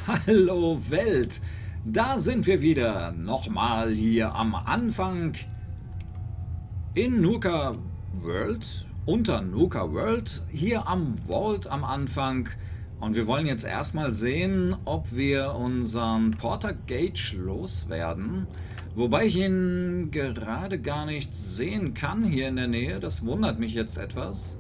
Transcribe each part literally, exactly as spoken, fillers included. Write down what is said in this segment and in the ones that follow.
Hallo Welt, da sind wir wieder, nochmal hier am Anfang in Nuka World, unter Nuka World, hier am Vault am Anfang. Und wir wollen jetzt erstmal sehen, ob wir unseren Porter Gage loswerden. Wobei ich ihn gerade gar nicht sehen kann hier in der Nähe, das wundert mich jetzt etwas.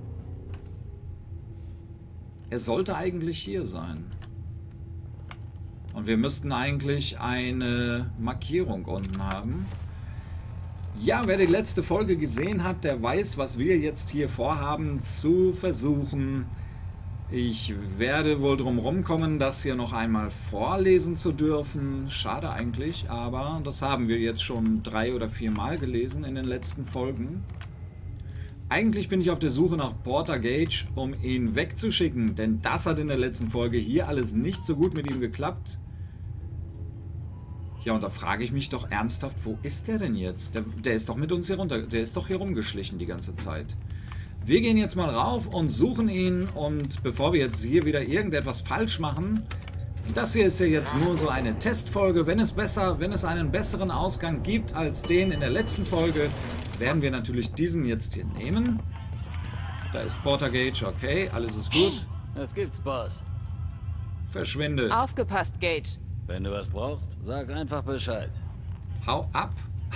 Er sollte eigentlich hier sein. Und wir müssten eigentlich eine Markierung unten haben. Ja, wer die letzte Folge gesehen hat, der weiß, was wir jetzt hier vorhaben zu versuchen. Ich werde wohl drum rumkommen, das hier noch einmal vorlesen zu dürfen. Schade eigentlich, aber das haben wir jetzt schon drei oder vier Mal gelesen in den letzten Folgen. Eigentlich bin ich auf der Suche nach Porter Gage, um ihn wegzuschicken, denn das hat in der letzten Folge hier alles nicht so gut mit ihm geklappt. Ja, und da frage ich mich doch ernsthaft, wo ist der denn jetzt? Der, der ist doch mit uns hier runter, der ist doch hier rumgeschlichen die ganze Zeit. Wir gehen jetzt mal rauf und suchen ihn, und bevor wir jetzt hier wieder irgendetwas falsch machen, das hier ist ja jetzt nur so eine Testfolge, wenn es besser, wenn es einen besseren Ausgang gibt als den in der letzten Folge, werden wir natürlich diesen jetzt hier nehmen. Da ist Porter Gage, okay, alles ist gut. Was gibt's, Boss? Verschwinde. Aufgepasst, Gage. Wenn du was brauchst, sag einfach Bescheid. Hau ab.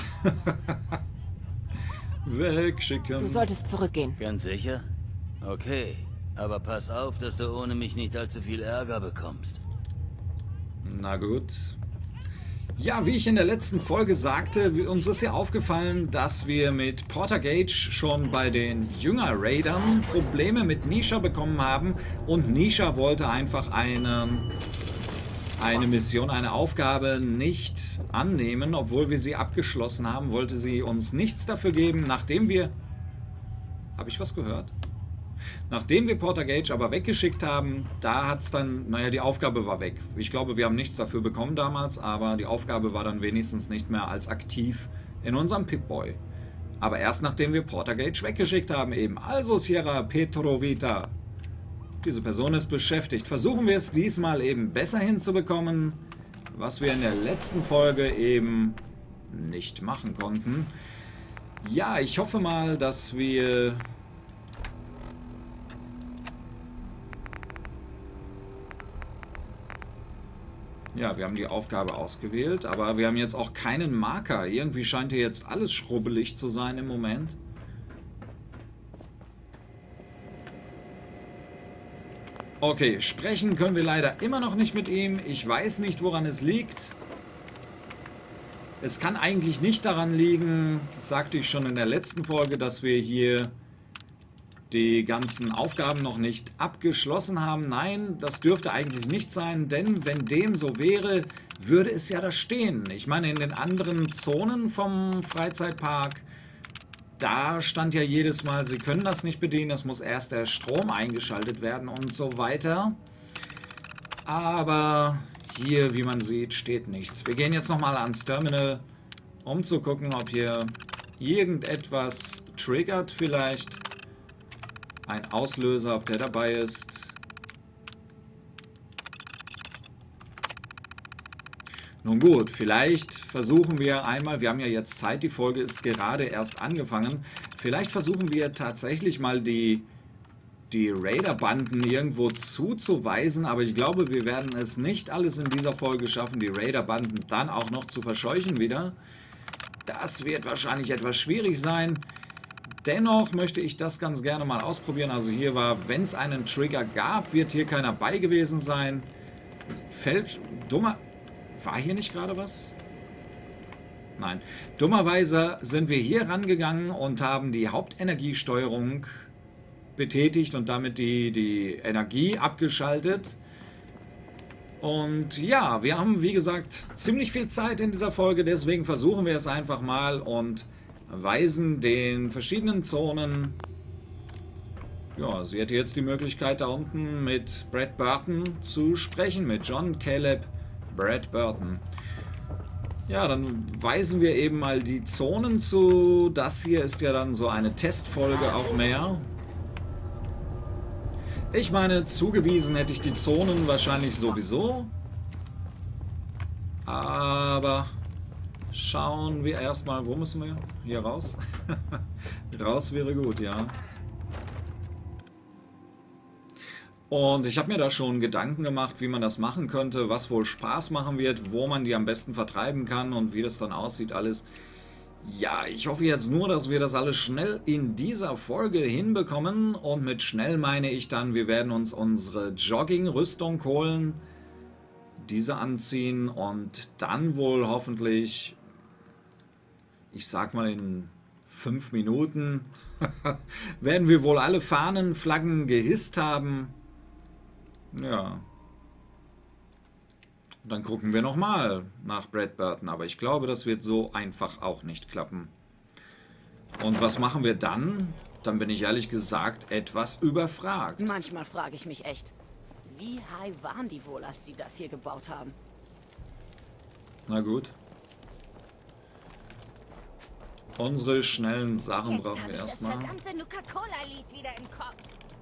Wegschicken. Du solltest zurückgehen. Ganz sicher? Okay, aber pass auf, dass du ohne mich nicht allzu viel Ärger bekommst. Na gut. Ja, wie ich in der letzten Folge sagte, uns ist ja aufgefallen, dass wir mit Porter Gage schon bei den Jünger-Raidern Probleme mit Nisha bekommen haben, und Nisha wollte einfach einen, eine Mission, eine Aufgabe nicht annehmen, obwohl wir sie abgeschlossen haben, wollte sie uns nichts dafür geben, nachdem wir... Habe ich was gehört? Nachdem wir Porter Gage aber weggeschickt haben, da hat es dann, naja, die Aufgabe war weg. Ich glaube, wir haben nichts dafür bekommen damals, aber die Aufgabe war dann wenigstens nicht mehr als aktiv in unserem Pip-Boy. Aber erst nachdem wir Porter Gage weggeschickt haben eben. Also Sierra Petrovita. Diese Person ist beschäftigt. Versuchen wir es diesmal eben besser hinzubekommen, was wir in der letzten Folge eben nicht machen konnten. Ja, ich hoffe mal, dass wir... Ja, wir haben die Aufgabe ausgewählt, aber wir haben jetzt auch keinen Marker. Irgendwie scheint hier jetzt alles schrubbelig zu sein im Moment. Okay, sprechen können wir leider immer noch nicht mit ihm. Ich weiß nicht, woran es liegt. Es kann eigentlich nicht daran liegen, sagte ich schon in der letzten Folge, dass wir hier die ganzen Aufgaben noch nicht abgeschlossen haben. Nein, das dürfte eigentlich nicht sein, denn wenn dem so wäre, würde es ja da stehen. Ich meine, in den anderen Zonen vom Freizeitpark, da stand ja jedes Mal, Sie können das nicht bedienen, es muss erst der Strom eingeschaltet werden und so weiter. Aber hier, wie man sieht, steht nichts. Wir gehen jetzt nochmal ans Terminal, um zu gucken, ob hier irgendetwas triggert vielleicht. Ein Auslöser, ob der dabei ist. Nun gut, vielleicht versuchen wir einmal, wir haben ja jetzt Zeit, die Folge ist gerade erst angefangen, vielleicht versuchen wir tatsächlich mal die, die Raider-Banden irgendwo zuzuweisen, aber ich glaube, wir werden es nicht alles in dieser Folge schaffen, die Raider-Banden dann auch noch zu verscheuchen wieder. Das wird wahrscheinlich etwas schwierig sein. Dennoch möchte ich das ganz gerne mal ausprobieren. Also hier war, wenn es einen Trigger gab, wird hier keiner bei gewesen sein. Fällt dummer... War hier nicht gerade was? Nein. Dummerweise sind wir hier rangegangen und haben die Hauptenergiesteuerung betätigt und damit die, die Energie abgeschaltet. Und ja, wir haben, wie gesagt, ziemlich viel Zeit in dieser Folge, deswegen versuchen wir es einfach mal und weisen den verschiedenen Zonen. Ja, sie hätte jetzt die Möglichkeit, da unten mit Brad Burton zu sprechen, mit John Caleb Brad Burton. Ja, dann weisen wir eben mal die Zonen zu. Das hier ist ja dann so eine Testfolge auch mehr. Ich meine, zugewiesen hätte ich die Zonen wahrscheinlich sowieso. Aber schauen wir erstmal, wo müssen wir? Hier raus? Raus wäre gut, ja. Und ich habe mir da schon Gedanken gemacht, wie man das machen könnte, was wohl Spaß machen wird, wo man die am besten vertreiben kann und wie das dann aussieht alles. Ja, ich hoffe jetzt nur, dass wir das alles schnell in dieser Folge hinbekommen. Und mit schnell meine ich dann, wir werden uns unsere Jogging-Rüstung holen, diese anziehen und dann wohl hoffentlich, ich sag mal in fünf Minuten, werden wir wohl alle Fahnen, Flaggen gehisst haben. Ja. Dann gucken wir nochmal nach Brad Burton, aber ich glaube, das wird so einfach auch nicht klappen. Und was machen wir dann? Dann bin ich ehrlich gesagt etwas überfragt. Manchmal frage ich mich echt, wie high waren die wohl, als die das hier gebaut haben? Na gut. Unsere schnellen Sachen Jetzt brauchen hab wir ich erstmal. das verdammte Nuka-Cola-Lied wieder im Kopf.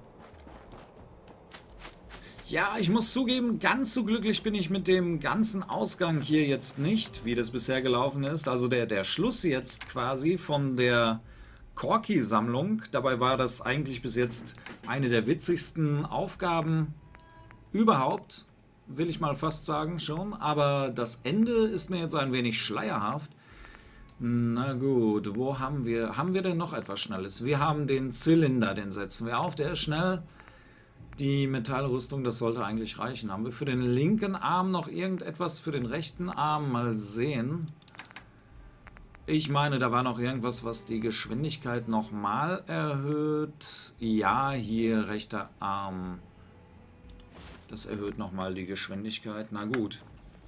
Ja, ich muss zugeben, ganz so glücklich bin ich mit dem ganzen Ausgang hier jetzt nicht, wie das bisher gelaufen ist. Also der, der Schluss jetzt quasi von der Corky-Sammlung. Dabei war das eigentlich bis jetzt eine der witzigsten Aufgaben überhaupt, will ich mal fast sagen schon. Aber das Ende ist mir jetzt ein wenig schleierhaft. Na gut, wo haben wir, haben wir denn noch etwas Schnelles? Wir haben den Zylinder, den setzen wir auf, der ist schnell. Die Metallrüstung, das sollte eigentlich reichen. Haben wir für den linken Arm noch irgendetwas für den rechten Arm? Mal sehen. Ich meine, da war noch irgendwas, was die Geschwindigkeit nochmal erhöht. Ja, hier rechter Arm. Das erhöht nochmal die Geschwindigkeit. Na gut.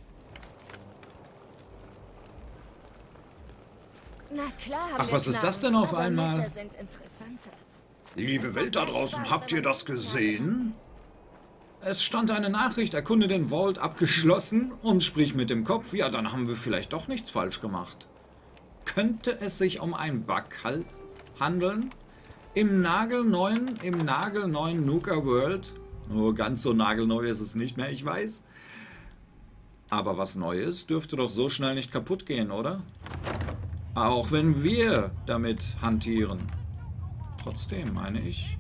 Na klar, haben Ach, wir was ist Knarren, das denn auf aber einmal? Messer sind interessanter. Liebe Welt da draußen, habt ihr das gesehen? Es stand eine Nachricht, erkunde den Vault abgeschlossen und sprich mit dem Kopf. Ja, dann haben wir vielleicht doch nichts falsch gemacht. Könnte es sich um einen Bug handeln? Im nagelneuen, im nagelneuen Nuka World. Nur ganz so nagelneu ist es nicht mehr, ich weiß. Aber was Neues dürfte doch so schnell nicht kaputt gehen, oder? Auch wenn wir damit hantieren. Trotzdem, meine ich.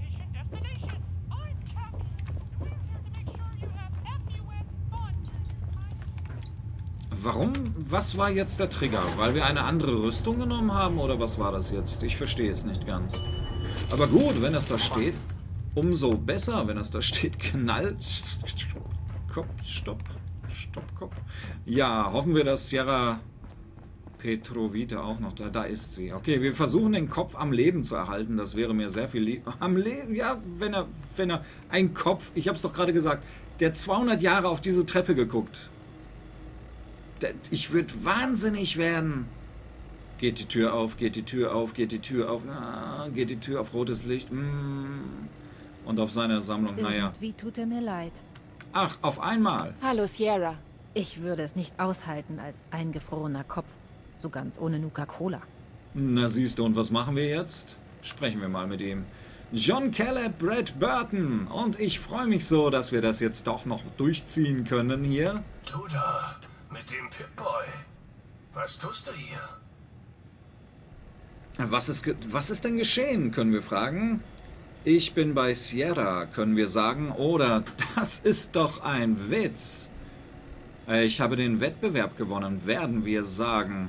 Warum? Was war jetzt der Trigger? Weil wir eine andere Rüstung genommen haben oder was war das jetzt? Ich verstehe es nicht ganz. Aber gut, wenn das da steht, umso besser, wenn das da steht. Knall. Kopf, stopp. Stopp, Kopf. Ja, hoffen wir, dass Sierra Petrovita auch noch da. Da ist sie. Okay, wir versuchen den Kopf am Leben zu erhalten. Das wäre mir sehr viel lieb. Am Leben? Ja, wenn er, wenn er ein Kopf, ich habe es doch gerade gesagt, der zweihundert Jahre auf diese Treppe geguckt. Der, ich würde wahnsinnig werden. Geht die Tür auf, geht die Tür auf, geht die Tür auf. Ah, geht die Tür auf rotes Licht. Mm. Und auf seine Sammlung, naja. Wie tut er mir leid? Ach, auf einmal. Hallo, Sierra. Ich würde es nicht aushalten als eingefrorener Kopf. So ganz ohne Nuka-Cola. Na siehst du, und was machen wir jetzt? Sprechen wir mal mit ihm. John Caleb Brad Burton. Und ich freue mich so, dass wir das jetzt doch noch durchziehen können hier. Du da, mit dem Pip-Boy. Was tust du hier? Was ist, was ist denn geschehen, können wir fragen? Ich bin bei Sierra, können wir sagen. Oder, das ist doch ein Witz. Ich habe den Wettbewerb gewonnen, werden wir sagen.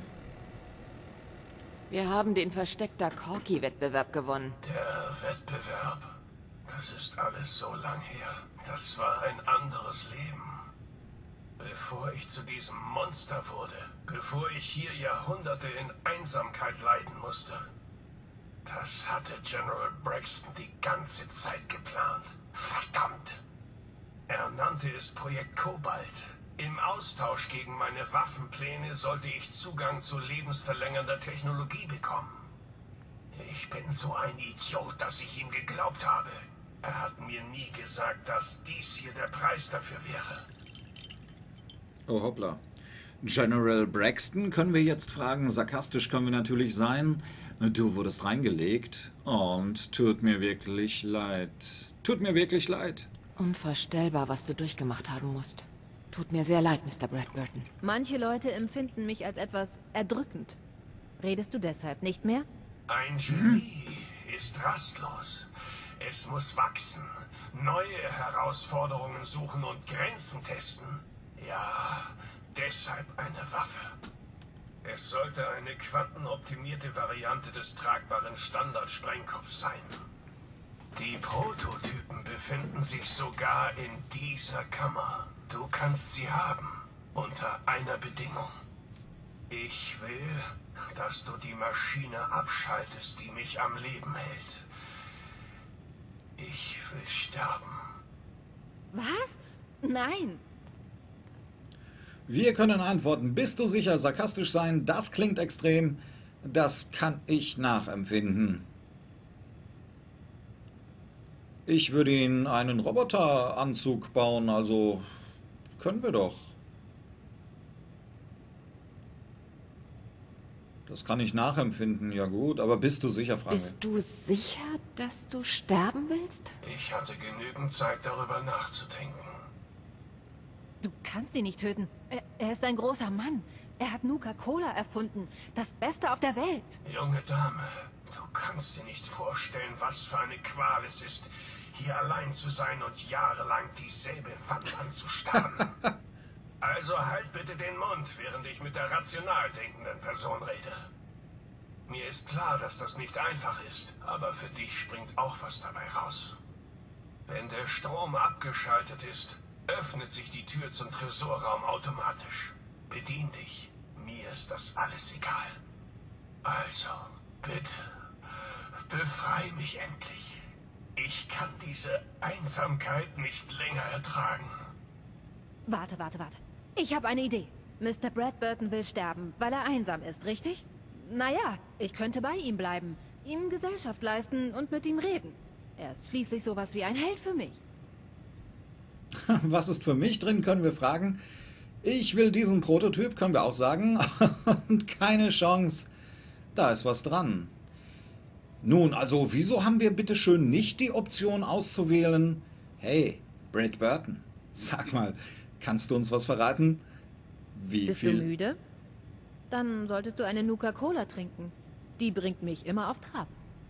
Wir haben den versteckter Corky-Wettbewerb gewonnen. Der Wettbewerb. Das ist alles so lang her. Das war ein anderes Leben. Bevor ich zu diesem Monster wurde. Bevor ich hier Jahrhunderte in Einsamkeit leiden musste. Das hatte General Braxton die ganze Zeit geplant. Verdammt! Er nannte es Projekt Kobalt. Im Austausch gegen meine Waffenpläne sollte ich Zugang zu lebensverlängernder Technologie bekommen. Ich bin so ein Idiot, dass ich ihm geglaubt habe. Er hat mir nie gesagt, dass dies hier der Preis dafür wäre. Oh, hoppla. General Braxton können wir jetzt fragen. Sarkastisch können wir natürlich sein. Du wurdest reingelegt und tut mir wirklich leid. Tut mir wirklich leid. Unvorstellbar, was du durchgemacht haben musst. Tut mir sehr leid, Mister Bradburton. Manche Leute empfinden mich als etwas erdrückend. Redest du deshalb nicht mehr? Ein Genie ist rastlos. Es muss wachsen, neue Herausforderungen suchen und Grenzen testen. Ja, deshalb eine Waffe. Es sollte eine quantenoptimierte Variante des tragbaren Standard-Sprengkopfs sein. Die Prototypen befinden sich sogar in dieser Kammer. Du kannst sie haben, unter einer Bedingung. Ich will, dass du die Maschine abschaltest, die mich am Leben hält. Ich will sterben. Was? Nein. Wir können antworten, bist du sicher, sarkastisch sein, das klingt extrem, das kann ich nachempfinden. Ich würde Ihnen einen Roboteranzug bauen, also können wir doch. Das kann ich nachempfinden, ja gut, aber bist du sicher, Frage? Bist du sicher, dass du sterben willst? Ich hatte genügend Zeit, darüber nachzudenken. Du kannst ihn nicht töten. Er, er ist ein großer Mann. Er hat Nuka-Cola erfunden. Das Beste auf der Welt. Junge Dame, du kannst dir nicht vorstellen, was für eine Qual es ist, hier allein zu sein und jahrelang dieselbe Wand anzustarren. Also halt bitte den Mund, während ich mit der rational denkenden Person rede. Mir ist klar, dass das nicht einfach ist, aber für dich springt auch was dabei raus. Wenn der Strom abgeschaltet ist, öffnet sich die Tür zum Tresorraum automatisch. Bedien dich. Mir ist das alles egal. Also, bitte, befrei mich endlich. Ich kann diese Einsamkeit nicht länger ertragen. Warte, warte, warte. Ich habe eine Idee. Mister Bradburton will sterben, weil er einsam ist, richtig? Naja, ich könnte bei ihm bleiben, ihm Gesellschaft leisten und mit ihm reden. Er ist schließlich sowas wie ein Held für mich. Was ist für mich drin, können wir fragen. Ich will diesen Prototyp, können wir auch sagen. Und keine Chance. Da ist was dran. Nun, also, wieso haben wir bitte schön nicht die Option auszuwählen? Hey, Bradburton, sag mal, kannst du uns was verraten? Wie Bist viel... du müde? Dann solltest du eine Nuka-Cola trinken. Die bringt mich immer auf Trab.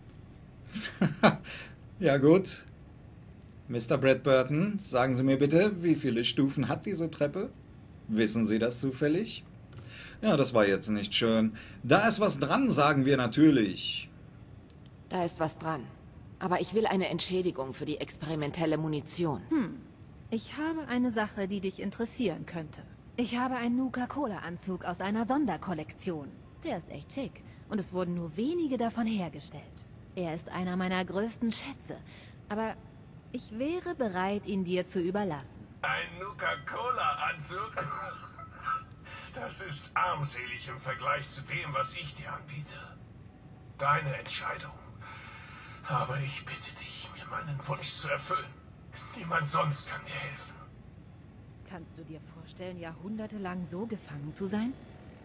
Ja gut. Mister Bradburton, sagen Sie mir bitte, wie viele Stufen hat diese Treppe? Wissen Sie das zufällig? Ja, das war jetzt nicht schön. Da ist was dran, sagen wir natürlich. Da ist was dran. Aber ich will eine Entschädigung für die experimentelle Munition. Hm. Ich habe eine Sache, die dich interessieren könnte. Ich habe einen Nuka-Cola-Anzug aus einer Sonderkollektion. Der ist echt schick. Und es wurden nur wenige davon hergestellt. Er ist einer meiner größten Schätze. Aber ich wäre bereit, ihn dir zu überlassen. Ein Nuka-Cola-Anzug? Das ist armselig im Vergleich zu dem, was ich dir anbiete. Deine Entscheidung. Aber ich bitte dich, mir meinen Wunsch zu erfüllen. Niemand sonst kann mir helfen. Kannst du dir vorstellen, jahrhundertelang so gefangen zu sein?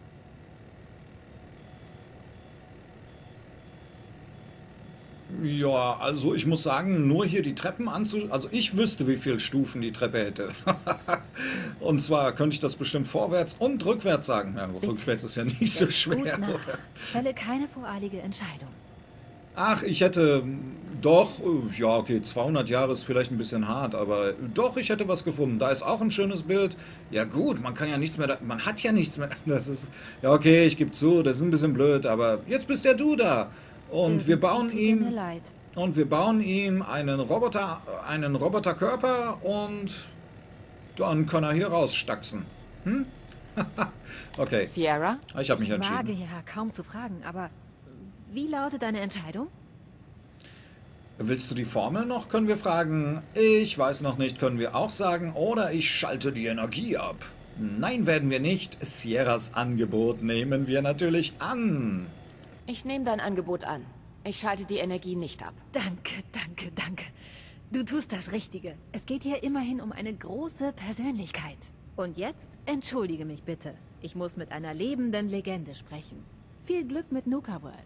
Ja, also ich muss sagen, nur hier die Treppen anzu... Also ich wüsste, wie viele Stufen die Treppe hätte. Und zwar könnte ich das bestimmt vorwärts und rückwärts sagen. Ja, rückwärts ist ja nicht so schwer. Gut nach. Fälle keine voreilige Entscheidung. Ach, ich hätte doch, ja okay, zweihundert Jahre ist vielleicht ein bisschen hart, aber doch, ich hätte was gefunden. Da ist auch ein schönes Bild. Ja gut, man kann ja nichts mehr, da, man hat ja nichts mehr. Das ist, ja okay, ich gebe zu, das ist ein bisschen blöd, aber jetzt bist ja du da. Und wir bauen Tut ihm, mir leid. und wir bauen ihm einen Roboter, einen Roboterkörper und dann kann er hier rausstaxen. Hm? Okay, Sierra? ich habe mich Ich wage entschieden. ja kaum zu fragen, aber wie lautet deine Entscheidung? Willst du die Formel noch, können wir fragen. Ich weiß noch nicht, können wir auch sagen. Oder ich schalte die Energie ab. Nein, werden wir nicht. Sierras Angebot nehmen wir natürlich an. Ich nehme dein Angebot an. Ich schalte die Energie nicht ab. Danke, danke, danke. Du tust das Richtige. Es geht hier immerhin um eine große Persönlichkeit. Und jetzt entschuldige mich bitte. Ich muss mit einer lebenden Legende sprechen. Viel Glück mit Nuka World.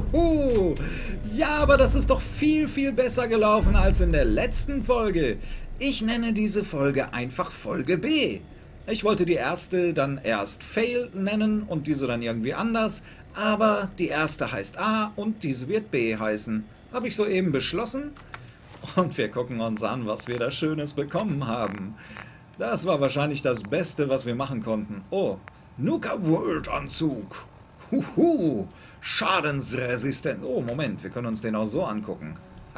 Uhuhuhu. Ja, aber das ist doch viel, viel besser gelaufen als in der letzten Folge. Ich nenne diese Folge einfach Folge B. Ich wollte die erste dann erst Fail nennen und diese dann irgendwie anders, aber die erste heißt A und diese wird B heißen. Habe ich soeben beschlossen und wir gucken uns an, was wir da Schönes bekommen haben. Das war wahrscheinlich das Beste, was wir machen konnten. Oh, Nuka World Anzug. Huhu, schadensresistent. Oh, Moment, wir können uns den auch so angucken.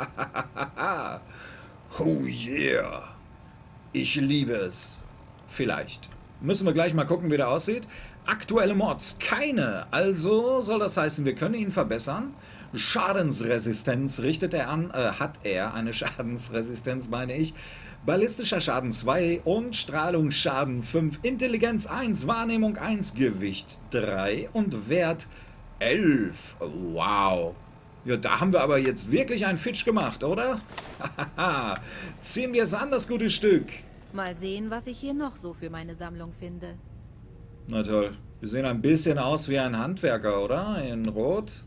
Oh yeah, ich liebe es. Vielleicht. Müssen wir gleich mal gucken, wie der aussieht. Aktuelle Mods, keine. Also soll das heißen, wir können ihn verbessern. Schadensresistenz richtet er an, äh, hat er eine Schadensresistenz, meine ich. Ballistischer Schaden zwei und Strahlungsschaden fünf, Intelligenz eins, Wahrnehmung eins, Gewicht drei und Wert elf. Wow. Ja, da haben wir aber jetzt wirklich einen Fitch gemacht, oder? Ziehen wir es an, das gute Stück. Mal sehen, was ich hier noch so für meine Sammlung finde. Na toll. Wir sehen ein bisschen aus wie ein Handwerker, oder? In Rot.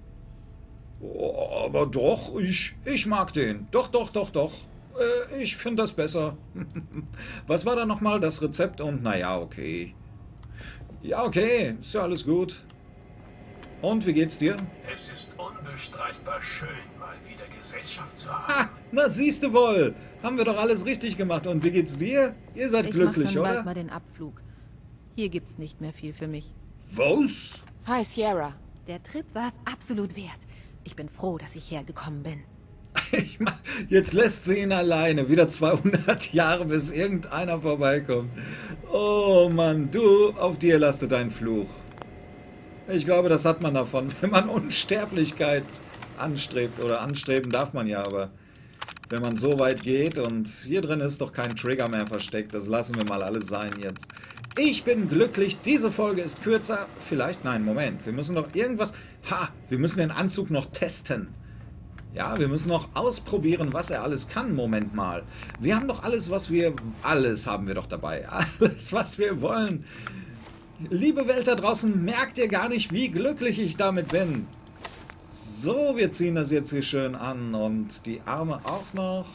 Oh, aber doch, ich, ich mag den. Doch, doch, doch, doch. Äh, ich finde das besser. Was war da nochmal? Das Rezept und naja, okay. Ja, okay. Ist ja alles gut. Und wie geht's dir? Es ist unbestreitbar schön, mal wieder Gesellschaft zu haben. Ha, na siehst du wohl. Haben wir doch alles richtig gemacht. Und wie geht's dir? Ihr seid Ich glücklich, mach dann oder? bald mal den Abflug. Hier gibt's nicht mehr viel für mich. Was? Hi, Sierra. Der Trip war es absolut wert. Ich bin froh, dass ich hergekommen bin. Ich mein, jetzt lässt sie ihn alleine. Wieder zweihundert Jahre, bis irgendeiner vorbeikommt. Oh Mann, du, auf dir lastet ein Fluch. Ich glaube, das hat man davon, wenn man Unsterblichkeit anstrebt. Oder anstreben darf man ja, aber wenn man so weit geht und hier drin ist doch kein Trigger mehr versteckt. Das lassen wir mal alles sein jetzt. Ich bin glücklich, diese Folge ist kürzer. Vielleicht, nein, Moment. Wir müssen doch irgendwas... Ha, wir müssen den Anzug noch testen. Ja, wir müssen noch ausprobieren, was er alles kann. Moment mal. Wir haben doch alles, was wir... Alles haben wir doch dabei. Alles, was wir wollen. Liebe Welt da draußen, merkt ihr gar nicht, wie glücklich ich damit bin. So, wir ziehen das jetzt hier schön an. Und die Arme auch noch.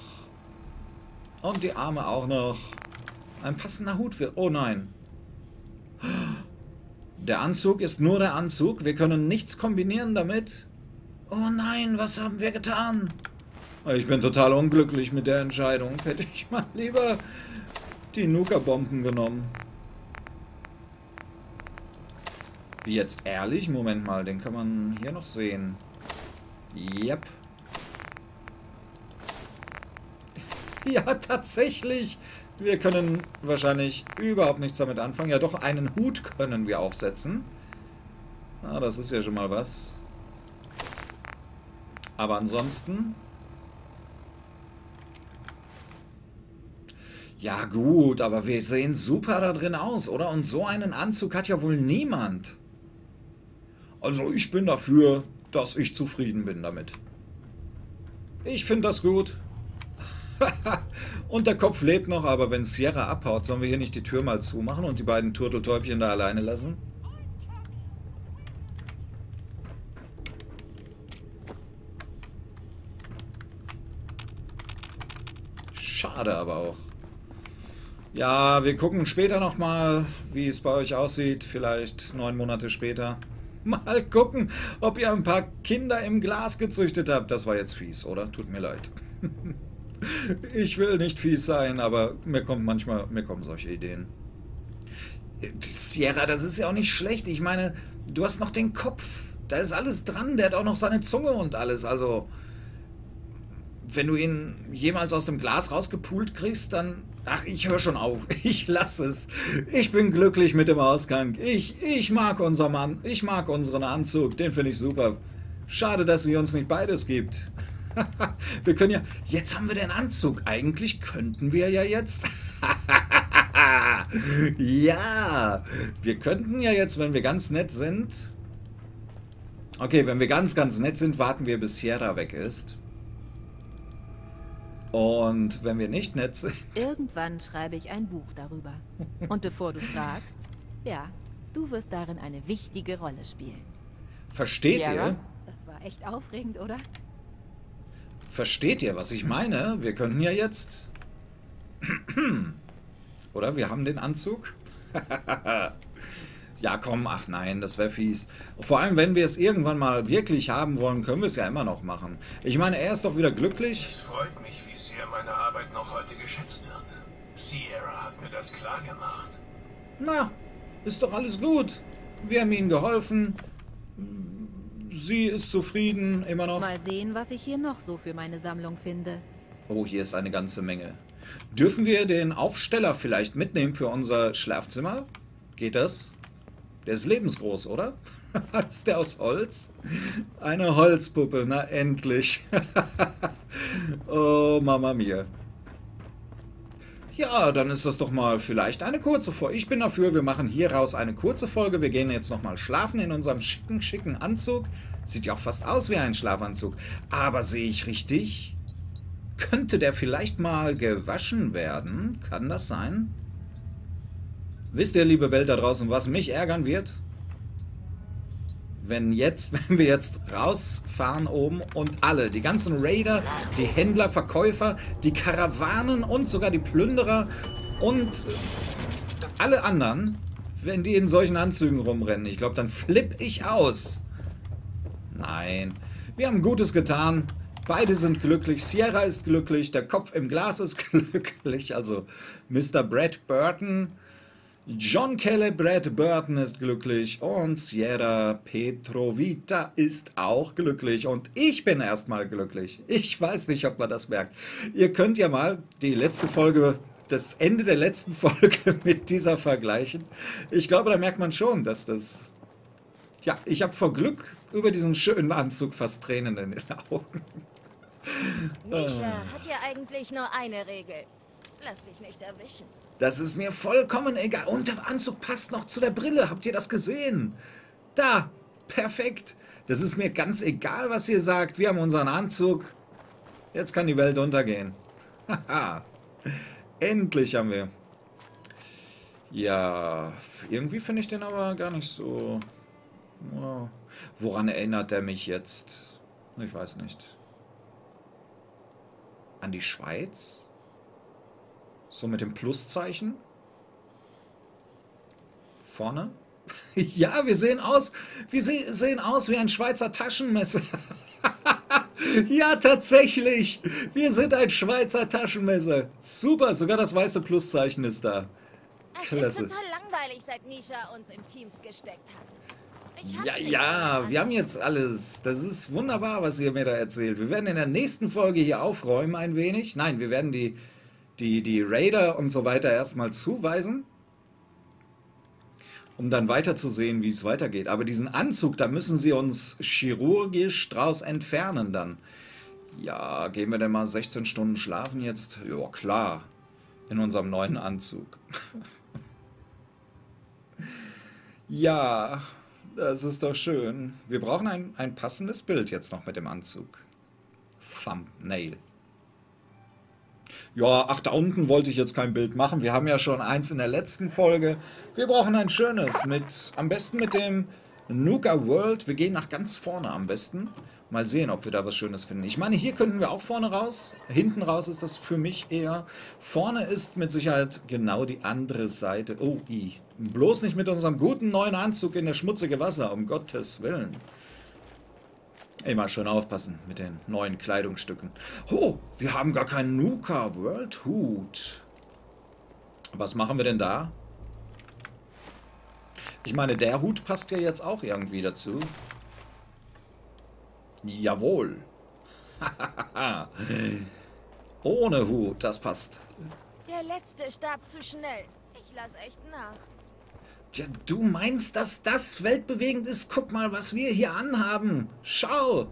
Und die Arme auch noch. Ein passender Hut für... Oh nein. Der Anzug ist nur der Anzug. Wir können nichts kombinieren damit. Oh nein, was haben wir getan? Ich bin total unglücklich mit der Entscheidung. Hätte ich mal lieber die Nuka-Bomben genommen. Wie jetzt ehrlich? Moment mal, den kann man hier noch sehen. Yep. Ja, tatsächlich. Wir können wahrscheinlich überhaupt nichts damit anfangen. Ja, doch, einen Hut können wir aufsetzen. Ah, das ist ja schon mal was. Aber ansonsten... Ja gut, aber wir sehen super da drin aus, oder? Und so einen Anzug hat ja wohl niemand. Also ich bin dafür, dass ich zufrieden bin damit. Ich finde das gut. Und der Kopf lebt noch, aber wenn Sierra abhaut, sollen wir hier nicht die Tür mal zumachen und die beiden Turteltäubchen da alleine lassen? Schade aber auch. Ja, wir gucken später nochmal, wie es bei euch aussieht. Vielleicht neun Monate später. Mal gucken, ob ihr ein paar Kinder im Glas gezüchtet habt. Das war jetzt fies, oder? Tut mir leid. Ich will nicht fies sein, aber mir kommt manchmal, mir kommen solche Ideen. Sierra, das ist ja auch nicht schlecht. Ich meine, du hast noch den Kopf. Da ist alles dran. Der hat auch noch seine Zunge und alles. Also, wenn du ihn jemals aus dem Glas rausgepult kriegst, dann... Ach, ich höre schon auf. Ich lasse es. Ich bin glücklich mit dem Ausgang. Ich, ich mag unseren Mann. Ich mag unseren Anzug. Den finde ich super. Schade, dass sie uns nicht beides gibt. Wir können ja... Jetzt haben wir den Anzug. Eigentlich könnten wir ja jetzt... Ja, wir könnten ja jetzt, wenn wir ganz nett sind... Okay, wenn wir ganz, ganz nett sind, warten wir, bis Sierra weg ist. Und wenn wir nicht nett sind... Irgendwann schreibe ich ein Buch darüber. Und bevor du fragst, ja, du wirst darin eine wichtige Rolle spielen. Versteht Sierra? ihr? Das war echt aufregend, oder? Versteht ihr, was ich meine? Wir könnten ja jetzt... Oder wir haben den Anzug. Ja, komm, ach nein, das wäre fies. Vor allem, wenn wir es irgendwann mal wirklich haben wollen, können wir es ja immer noch machen. Ich meine, er ist doch wieder glücklich. Es freut mich, wie sehr meine Arbeit noch heute geschätzt wird. Sierra hat mir das klar gemacht. Na, ist doch alles gut. Wir haben ihnen geholfen. Sie ist zufrieden, immer noch. Mal sehen, was ich hier noch so für meine Sammlung finde. Oh, hier ist eine ganze Menge. Dürfen wir den Aufsteller vielleicht mitnehmen für unser Schlafzimmer? Geht das? Der ist lebensgroß, oder? Ist der aus Holz? Eine Holzpuppe, na endlich. Oh, Mama mia. Ja, dann ist das doch mal vielleicht eine kurze Folge. Ich bin dafür, wir machen hier raus eine kurze Folge. Wir gehen jetzt nochmal schlafen in unserem schicken, schicken Anzug. Sieht ja auch fast aus wie ein Schlafanzug. Aber sehe ich richtig? Könnte der vielleicht mal gewaschen werden? Kann das sein? Wisst ihr, liebe Welt da draußen, was mich ärgern wird? Wenn jetzt, wenn wir jetzt rausfahren oben und alle, die ganzen Raider, die Händler, Verkäufer, die Karawanen und sogar die Plünderer und alle anderen, wenn die in solchen Anzügen rumrennen, ich glaube, dann flippe ich aus. Nein, wir haben Gutes getan. Beide sind glücklich. Sierra ist glücklich. Der Kopf im Glas ist glücklich. Also Mister Brad Burton. John Kelly Brad Burton ist glücklich. Und Sierra Petrovita ist auch glücklich. Und ich bin erstmal glücklich. Ich weiß nicht, ob man das merkt. Ihr könnt ja mal die letzte Folge, das Ende der letzten Folge mit dieser vergleichen. Ich glaube, da merkt man schon, dass das... Ja, ich habe vor Glück über diesen schönen Anzug fast Tränen in den Augen. Misha hat ja eigentlich nur eine Regel. Lass dich nicht erwischen. Das ist mir vollkommen egal. Und der Anzug passt noch zu der Brille. Habt ihr das gesehen? Da, perfekt. Das ist mir ganz egal, was ihr sagt. Wir haben unseren Anzug. Jetzt kann die Welt untergehen. Haha. Endlich haben wir. Ja, irgendwie finde ich den aber gar nicht so... Oh. Woran erinnert er mich jetzt? Ich weiß nicht. An die Schweiz? So mit dem Pluszeichen? Vorne? Ja, wir sehen aus, wir se sehen aus wie ein Schweizer Taschenmesser. Ja, tatsächlich. Wir sind ein Schweizer Taschenmesser. Super, sogar das weiße Pluszeichen ist da. Es Klasse. ist total langweilig, seit Misha uns in Teams gesteckt hat. Ich hab's Ja, nicht ja, verstanden. wir haben jetzt alles. Das ist wunderbar, was ihr mir da erzählt. Wir werden in der nächsten Folge hier aufräumen ein wenig. Nein, wir werden die, die, die Raider und so weiter erstmal zuweisen, um dann weiterzusehen, wie es weitergeht. Aber diesen Anzug, da müssen sie uns chirurgisch draus entfernen dann. Ja, gehen wir denn mal sechzehn Stunden schlafen jetzt? Ja, klar. In unserem neuen Anzug. Ja, das ist doch schön. Wir brauchen ein, ein passendes Bild jetzt noch mit dem Anzug. Thumbnail. Ja, ach, da unten wollte ich jetzt kein Bild machen. Wir haben ja schon eins in der letzten Folge. Wir brauchen ein schönes mit, am besten mit dem Nuka World. Wir gehen nach ganz vorne am besten. Mal sehen, ob wir da was Schönes finden. Ich meine, hier könnten wir auch vorne raus. Hinten raus ist das für mich eher. Vorne ist mit Sicherheit genau die andere Seite. Oh, i. Bloß nicht mit unserem guten neuen Anzug in das schmutzige Wasser, um Gottes Willen. Immer schön aufpassen mit den neuen Kleidungsstücken. Oh, wir haben gar keinen Nuka World Hut. Was machen wir denn da? Ich meine, der Hut passt ja jetzt auch irgendwie dazu. Jawohl. Ohne Hut, das passt. Der letzte starb zu schnell. Ich lass echt nach. Ja, du meinst, dass das weltbewegend ist? Guck mal, was wir hier anhaben. Schau.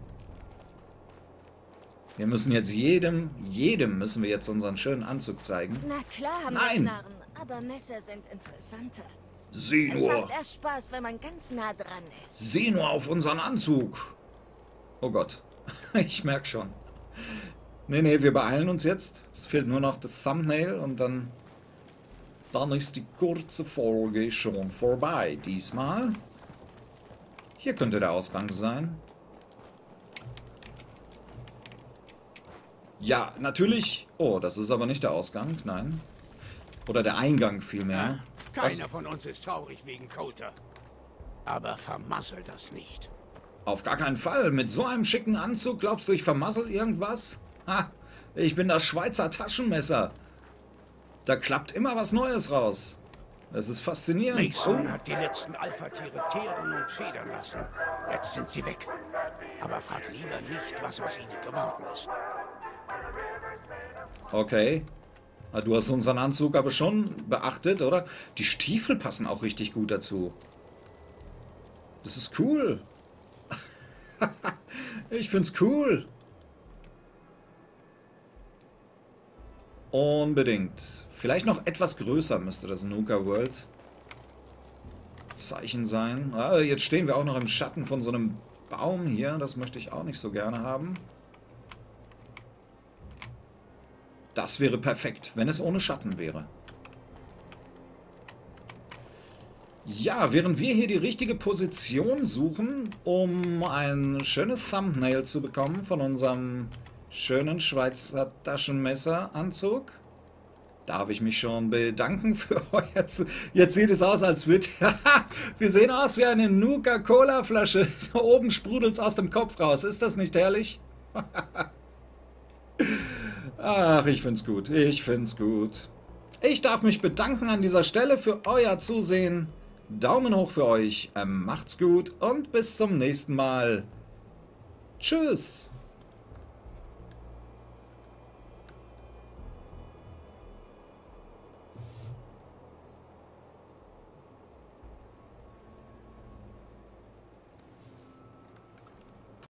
Wir müssen jetzt jedem, jedem müssen wir jetzt unseren schönen Anzug zeigen. Na klar haben Nein. wir Knarren, aber Messer sind interessanter. Sieh Es nur. macht erst Spaß, wenn man ganz nah dran ist. Sieh nur auf unseren Anzug. Oh Gott, ich merke schon. Nee, nee, wir beeilen uns jetzt. Es fehlt nur noch das Thumbnail und dann, dann ist die kurze Folge schon vorbei. Diesmal. Hier könnte der Ausgang sein. Ja, natürlich. Oh, das ist aber nicht der Ausgang, nein. Oder der Eingang vielmehr. Keiner von uns ist traurig wegen Coulter. Aber vermassel das nicht. Auf gar keinen Fall. Mit so einem schicken Anzug glaubst du, ich vermassel irgendwas? Ha, ich bin das Schweizer Taschenmesser. Da klappt immer was Neues raus. Das ist faszinierend. Mason hat die letzten Alpha-Tiere teeren und federn lassen. Jetzt sind sie weg. Aber frag lieber nicht, was aus ihnen geworden ist. Okay. Du hast unseren Anzug aber schon beachtet, oder? Die Stiefel passen auch richtig gut dazu. Das ist cool. Ich find's cool. Unbedingt. Vielleicht noch etwas größer müsste das Nuka World Zeichen sein. Ah, jetzt stehen wir auch noch im Schatten von so einem Baum hier. Das möchte ich auch nicht so gerne haben. Das wäre perfekt, wenn es ohne Schatten wäre. Ja, während wir hier die richtige Position suchen, um ein schönes Thumbnail zu bekommen von unserem schönen Schweizer Taschenmesseranzug, darf ich mich schon bedanken für euer Zu... Jetzt sieht es aus, als würde... Wir sehen aus wie eine Nuka-Cola-Flasche. Da oben sprudelt es aus dem Kopf raus. Ist das nicht herrlich? Ach, ich find's gut. Ich find's gut. Ich darf mich bedanken an dieser Stelle für euer Zusehen. Daumen hoch für euch. Ähm, macht's gut und bis zum nächsten Mal. Tschüss.